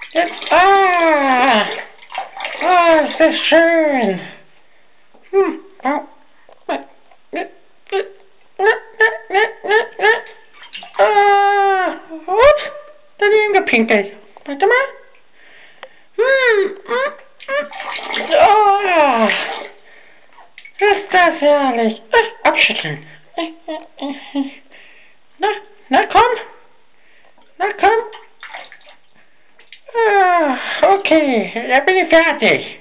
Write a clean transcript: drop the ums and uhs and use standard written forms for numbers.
Jetzt, ist das schön. Oh. Ups, daneben gepinkelt. Warte mal. Oh, ist das herrlich. Abschütteln. Na komm. Na komm. Okay, da bin ich fertig.